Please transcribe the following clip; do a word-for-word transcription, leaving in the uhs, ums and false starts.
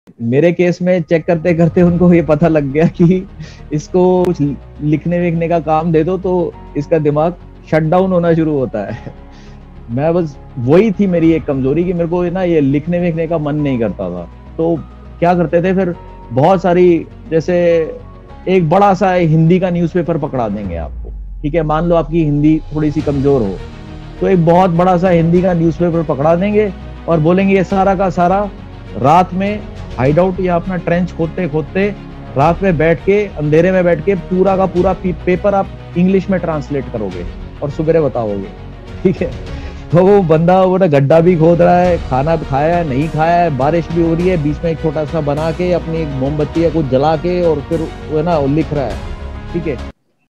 मेरे केस में चेक करते करते उनको ये पता लग गया कि इसको कुछ लिखने विखने का काम दे दो तो इसका दिमाग शट डाउन होना शुरू होता है। मैं बस वही थी मेरी एक कमजोरी कि मेरे को ना ये लिखने विखने का मन नहीं करता था। तो क्या करते थे फिर, बहुत सारी, जैसे एक बड़ा सा हिंदी का न्यूज़पेपर पकड़ा देंगे आपको, ठीक है, मान लो आपकी हिंदी थोड़ी सी कमजोर हो, तो एक बहुत बड़ा सा हिंदी का न्यूज़पेपर पकड़ा देंगे और बोलेंगे ये सारा का सारा रात में हाइड आउट या अपना ट्रेंच खोदते खोदते रात में बैठ के, अंधेरे में बैठ के पूरा का पूरा पेपर आप इंग्लिश में ट्रांसलेट करोगे और सुबह बताओगे, ठीक है। तो वो बंदा वो ना गड्ढा भी खोद रहा है, खाना खाया है नहीं खाया है, बारिश भी हो रही है, बीच में एक छोटा सा बना के अपनी एक मोमबत्ती या कुछ जला के और फिर वो है ना लिख रहा है, ठीक है।